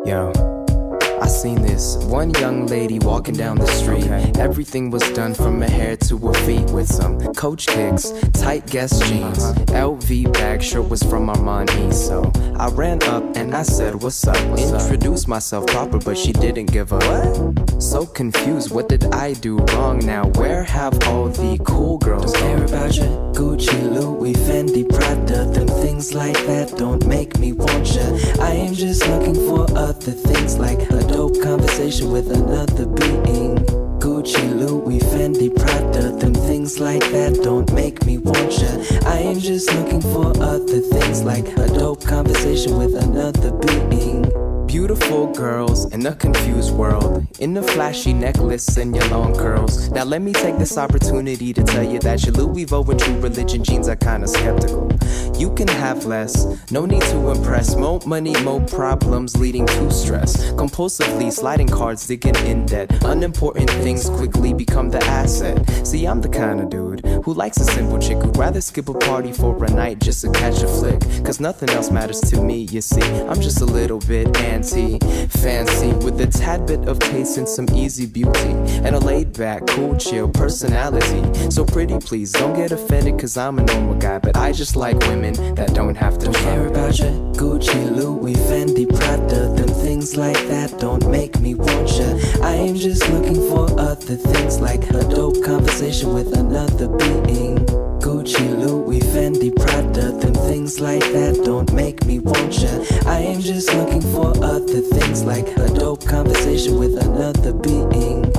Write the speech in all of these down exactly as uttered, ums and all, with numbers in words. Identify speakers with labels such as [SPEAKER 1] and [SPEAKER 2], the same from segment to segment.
[SPEAKER 1] Yo, I seen this one young lady walking down the street. Okay. Everything was done from her hair to her feet with some Coach kicks, tight Guess jeans, uh-huh. L V bag, shirt was from Armani. So I ran up and I said, what's up? What's Introduced up? myself proper, but she didn't give a what? So confused, what did I do wrong now? Where have all the cool girls
[SPEAKER 2] Don't care about your Gucci, Louis, Fendi, Prada. Them things like that don't make me want ya. I am just looking for other things, like a dope conversation with another being. Gucci, Louis, Fendi, Prada. Them things like that don't make me want ya. I am just looking for other things, like a dope conversation with another being.
[SPEAKER 1] Beautiful girls in a confused world, in the flashy necklace and your long curls. Now let me take this opportunity to tell you that your Louis Vuitton and True Religion jeans are kinda skeptical. You can have less, no need to impress. More money, more problems, leading to stress. Compulsively sliding cards, digging in debt. Unimportant things quickly become the asset. See, I'm the kind of dude who likes a simple chick who'd rather skip a party for a night just to catch a flick. Cause nothing else matters to me, you see. I'm just a little bit fancy, with a tad bit of taste and some easy beauty, and a laid-back, cool, chill personality. So pretty please, don't get offended cause I'm a normal guy, but I just like women that don't have to
[SPEAKER 2] Don't care about your Gucci, Louis, Fendi, Prada. Them things like that don't make me want ya. I am just looking for other things, like a dope conversation with another being. Gucci, Louis, Fendi, Prada. Them things like that don't make me want ya. I am just looking for other things, like a dope conversation with another being.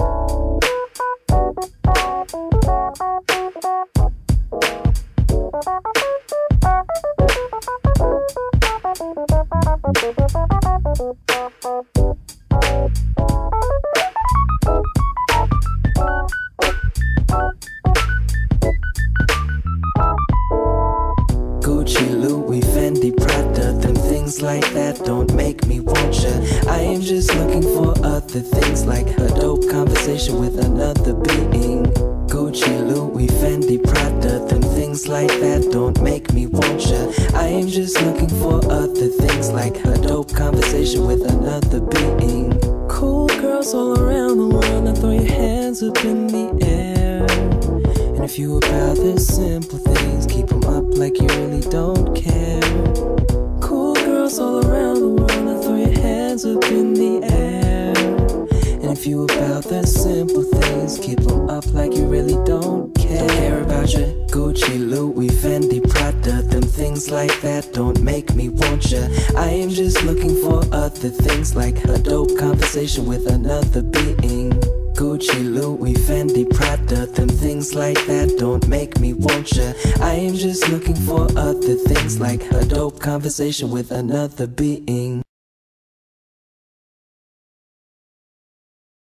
[SPEAKER 2] Gucci, Louis, Fendi, Prada. Them things like that don't make me want ya. I am just looking for other things, like a dope conversation with another being. Gucci, Louis, Fendi, Prada. Them things like that don't make me want ya. I am just looking for other things, like a dope conversation with another being. Cool girls all around the world, now throw your hands up in the air. And if you about the simple things, keep them up like you really don't care. Cool girls all around the world, now throw your hands up in the air. And if you about the simple things, keep them up like you really don't care. Don't care about your Gucci, Louis, Fendi, Prada. Them things like that don't make me want ya. I am just looking for other things, like a dope conversation with another being. Gucci, Louis, Fendi, Prada. Them things like that don't make me want ya. I am just looking for other things, like a dope conversation with another being.